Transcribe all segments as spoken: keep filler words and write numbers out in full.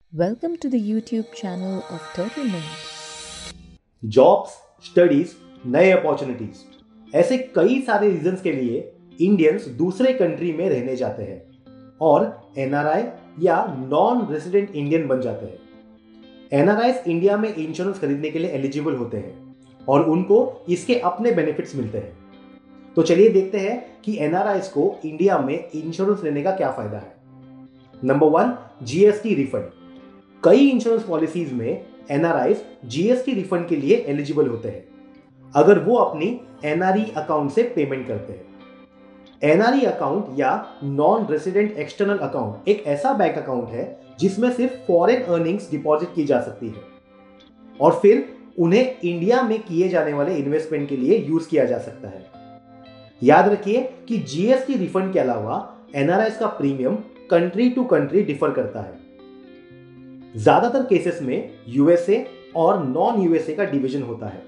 Welcome to the YouTube channel of Turtle Mint. Jobs, studies, नए opportunities, ऐसे कई सारे रीजंस के लिए इंडियंस दूसरे कंट्री में रहने जाते हैं और एनआरआई या नॉन रेजिडेंट इंडियन बन जाते हैं। एनआरआईज इंडिया में इंश्योरेंस खरीदने के लिए एलिजिबल होते हैं और उनको इसके अपने बेनिफिट्स मिलते हैं। तो चलिए देखते हैं कि एनआरआईज को इंडिया में इंश्योरेंस लेने का क्या फायदा है। Number one, GST refund. कई इंश्योरेंस पॉलिसीज में एनआरआईज जीएसटी रिफंड के लिए एलिजिबल होते हैं अगर वो अपनी एनआरई अकाउंट से पेमेंट करते हैं। एनआरई अकाउंट या नॉन रेजिडेंट एक्सटर्नल अकाउंट एक ऐसा बैंक अकाउंट है जिसमें सिर्फ फॉरेन अर्निंग्स डिपॉजिट की जा सकती है और फिर उन्हें इंडिया में किए जाने वाले इन्वेस्टमेंट के लिए यूज किया जा सकता है। याद रखिए कि जीएसटी रिफंड के अलावा एनआरआईज का premium country to country differ करता है। ज्यादातर केसेस में यूएसए और नॉन यूएसए का डिवीजन होता है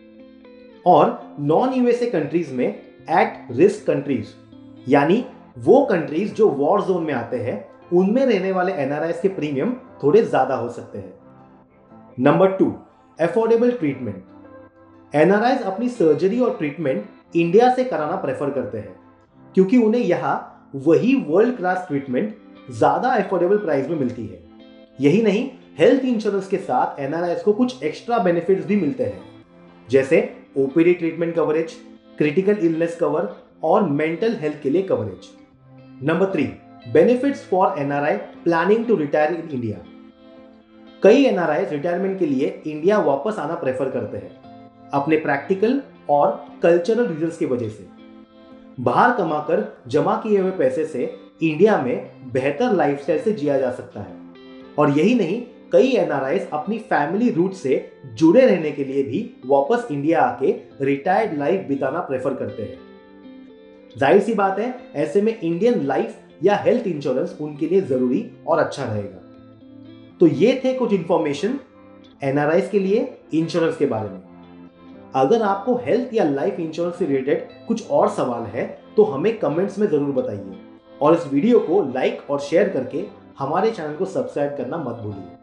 और नॉन यूएसए कंट्रीज में एट रिस्क कंट्रीज यानी वो कंट्रीज जो वॉर जोन में आते हैं उनमें रहने वाले एनआरआईज के प्रीमियम थोड़े ज्यादा हो सकते हैं। Number two, affordable treatment. NRIs अपनी सर्जरी और ट्रीटमेंट इंडिया से कराना प्रेफर करते हैं क्योंकि उन्हें यहां वही वर्ल्ड क्लास ट्रीटमेंट ज्यादा अफोर्डेबल प्राइस में मिलती है। यही नहीं, हेल्थ इंश्योरेंस के साथ एनआरआईज को कुछ एक्स्ट्रा बेनिफिट्स भी मिलते हैं जैसे OPD treatment coverage, critical illness cover और मेंटल हेल्थ के लिए coverage. Number three, benefits for NRI planning to retire in India. कई एनआरआईज रिटायरमेंट के लिए इंडिया वापस आना प्रेफर करते हैं अपने प्रैक्टिकल और कल्चरल रीजंस की वजह से। बाहर कमाकर जमा किए हुए पैसे से इंडिया में बेहतर लाइफस्टाइल से जिया जा सकता है और यही नहीं, कई एनआरआईज अपनी फैमिली रूट से जुड़े रहने के लिए भी वापस इंडिया आके रिटायर्ड लाइफ बिताना प्रेफर करते हैं। जाहिर सी बात है, ऐसे में इंडियन लाइफ या हेल्थ इंश्योरेंस उनके लिए जरूरी और अच्छा रहेगा। तो ये थे कुछ इंफॉर्मेशन एनआरआईज के लिए इंश्योरेंस के बारे में। अगर आपको हेल्थ या लाइफ इंश्योरेंस से रिलेटेड कुछ और सवाल है तो हमें कमेंट्स में जरूर बताइए और इस वीडियो को लाइक और शेयर करके हमारे चैनल को सब्सक्राइब करना मत भूलिए।